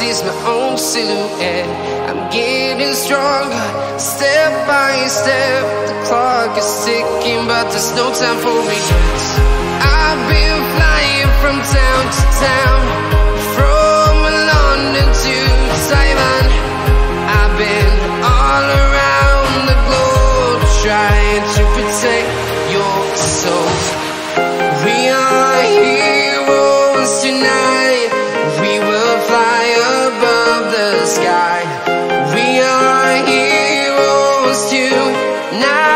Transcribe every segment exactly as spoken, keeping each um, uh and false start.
sees my own silhouette. I'm getting stronger, step by step. The clock is ticking, but there's no time for regrets. I've been flying from town to town, from London to Taiwan. I've been all around the globe, trying to protect your soul. We are heroes tonight. We will fly above the sky. We are heroes tonight.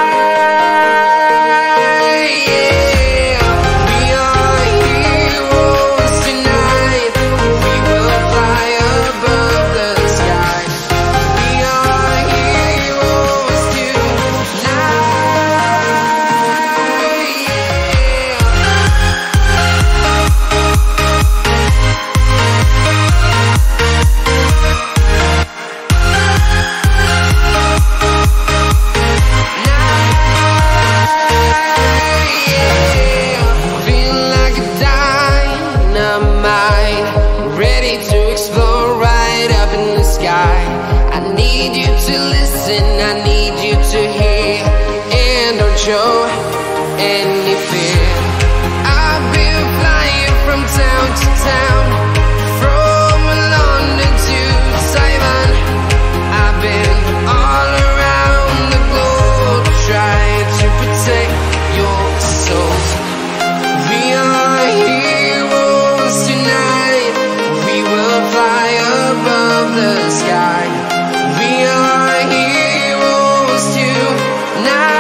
Show any fear. I've been flying from town to town, from London to Taiwan. I've been all around the globe, trying to protect your soul. We are heroes tonight. We will fly above the sky. We are heroes tonight.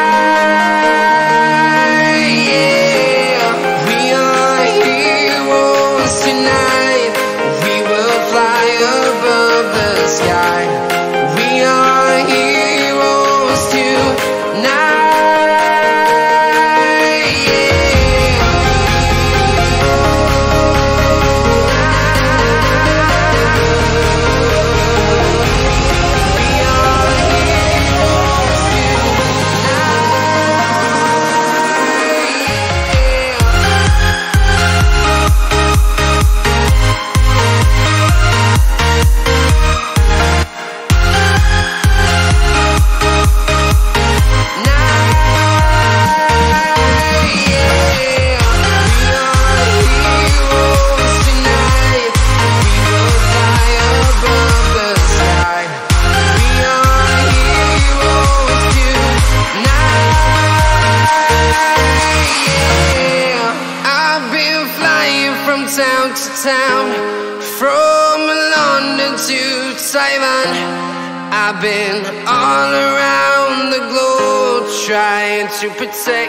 Town to town, from London to Taiwan. I've been all around the globe, trying to protect.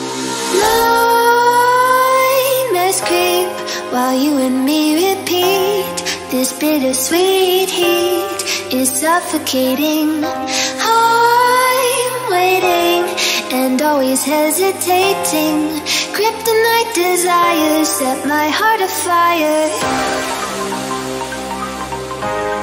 Nightmares creep while you and me repeat. This bittersweet heat is suffocating. I'm waiting and always hesitating. Kryptonite desires set my heart afire.